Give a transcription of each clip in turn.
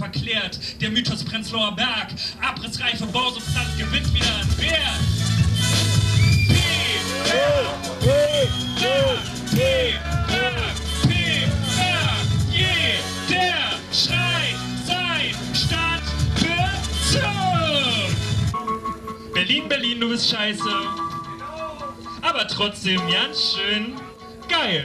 verklärt. Der Mythos Prenzlauer Berg, abrissreife Bausubstanz gewinnt wieder an Wert. Jeder schreit sein Stadtbezirk. Berlin, Berlin, du bist scheiße. Aber trotzdem ganz schön geil.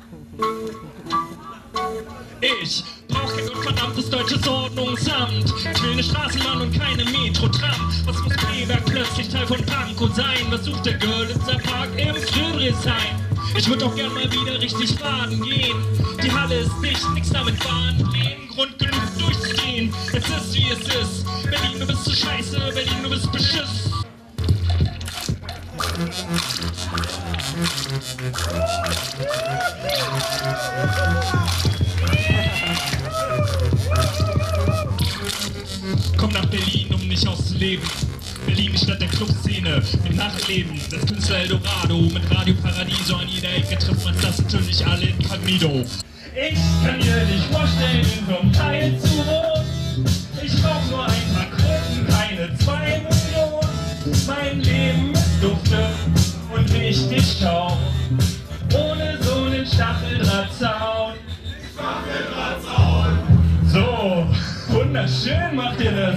Ich brauch kein unverdammtes deutsches Ordnungsamt. Ich will eine Straßenbahn und keine Metro-Tram. Was muss Kleberg plötzlich Teil von Pankow sein? Was sucht der Görlitzer Park im Friedrichshain? Ich würde auch gern mal wieder richtig baden gehen. Die Halle ist dicht, nix damit baden gehen. Grund genug durchzugehen. Es ist wie es ist. Berlin, du bist so scheiße. Berlin, du bist beschiss. Komm nach Berlin, um nicht auszuleben. Berlin, die Stadt der Clubszene, im Nachtleben, das Künstler Eldorado. Mit Radio Paradiso an jeder Ecke trifft man das natürlich alle inkognito. Ich kann mir nicht vorstellen, in so einem Teil zu wohnen. Ich brauch nur ein paar Kröten, keine 2 Millionen. Mein Leben ist dufte und richtig kaum. Ohne so einen Stacheldrahtzaun. So, wunderschön macht ihr das.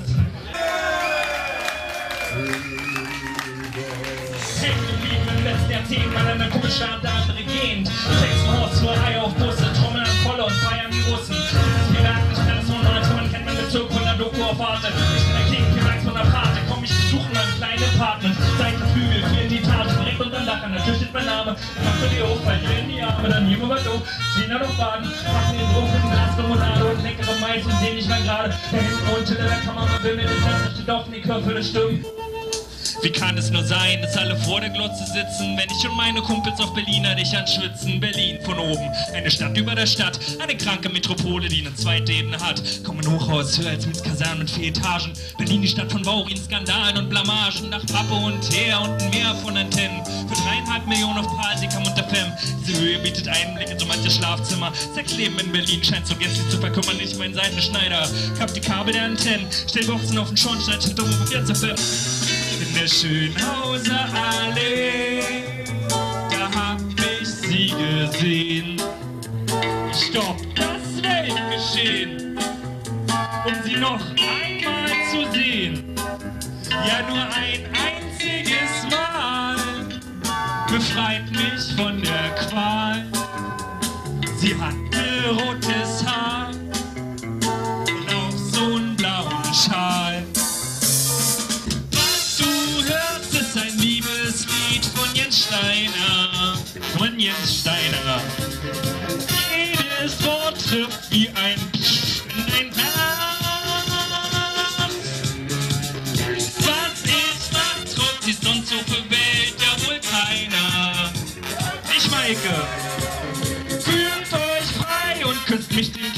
Hängen geblieben im letzten Jahrzehnt, weil an der Kuppelstaat der andere gehend. Texten Horstlerei auf Busse, Trommeln an Volle und feiern die Russen. Wir merken nicht ganz so neu, man kennt man Bezug von der Doku auf Arte. Ich bin der King, viel Angst von der Pate. Komm ich besuchen mein kleines Apartment. Seitenflügel, 4 Etagen, direkt unterm Dach. An der Tür steht mein Name. Mach für die hoch, weil dir in die Arme, dann hier rüber doof. Stehen da noch Baden, packen den Druck in Glas Limonade und leckere Mais und sehen nicht mehr gerade. Der hinten unten in der Kammer, man will mir das Ganze, steht auf die Köpfe, das stimmt. Wie kann es nur sein, dass alle vor der Glotze sitzen, wenn ich und meine Kumpels auf Berliner dich anschwitzen? Berlin von oben, eine Stadt über der Stadt, eine kranke Metropole, die eine zweite Ebene hat. Komm ein Hochhaus, höher als mit Kasernen mit 4 Etagen. Berlin, die Stadt von Baurin, Skandalen und Blamagen. Nach Pappe und Teer und ein Meer von Antennen. Für 3,5 Millionen auf Palsikam und der Fem. Diese Höhe bietet Einblick in so manches Schlafzimmer. Sexleben in Berlin scheint so gänzlich zu verkümmern. Ich mein Seitenschneider, kapp die Kabel der Antennen. Stell Boxen auf den Schornstein, steht dumm auf jetzt FM. In der Schönhauser Allee, da hab ich sie gesehen. Stopp das Weltgeschehen, um sie noch einmal zu sehen. Ja, nur ein einziges Mal befreit mich von der Qual. Sie hatte rotes Haar und auch so einen blauen Schal. Von Jens Steiner. Jedes Wort trifft wie ein Psch in ein Herz. Was ich vertraut, sie sonst so für Welt, ja wohl keiner. Ich Maike, fühlt euch frei und küsst mich den